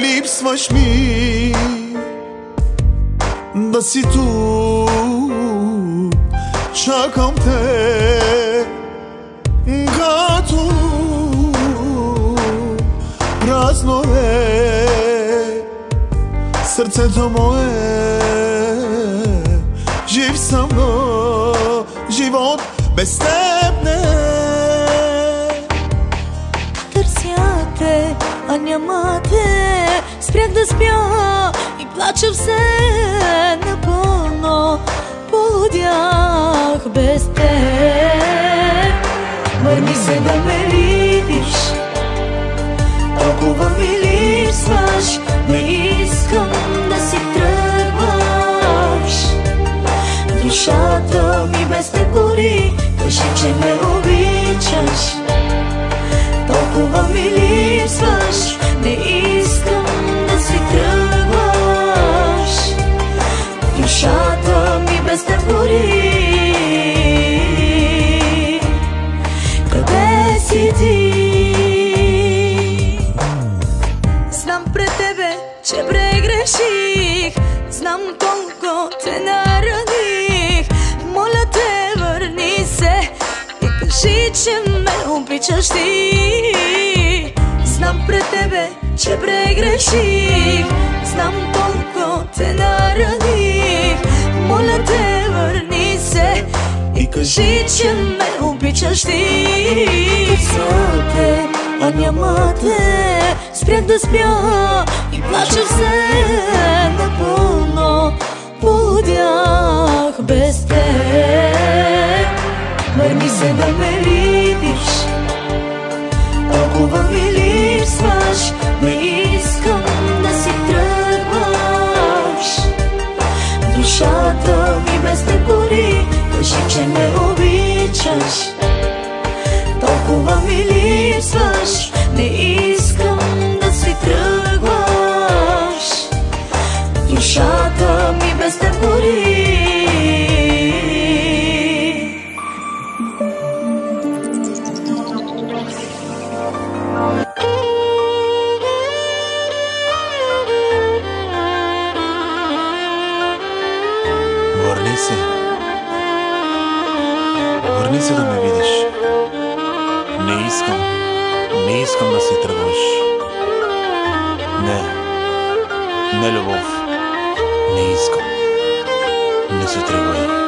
липсваш ми, да си тук, чакам те, като празно е сърцето мое. Жив съм, но живот без теб не. Търся те, а няма те. Спрях да спя и плача все напълно. Полудях без теб. Върни се да ме видиш, толкова ми липсваш. Не искам да си тръгваш. Душата ми без те гори. Кажи, че ме обичаш. Толкова ми липсваш. Не искам да си тръгваш. Душата ми без те гори. Къде си ти? Знам пред тебе, че прегреших. Знам колко те нараних. Моля те, върни се и кажи, че ме обичаш ти. Знам пред тебе, че прегреших. Знам колко те нараних. Моля те, върни се и кажи, че ме обичаш ти. Търся те, а няма те. Спрях да спя и плача все напълно. Полудях без теб. Върни се да ме видиш, толкова ми липсваш. Не искам да си тръгваш. Душата ми без те гори. Кажи, че ме обичаш. Толкова ми липсваш. Не искам да си тръгваш. Душата ми без те гори. Върни се. Върни се да ме видиш. Не искам да си тръгваш. Не, любов. Не искам. Не си тръгвай.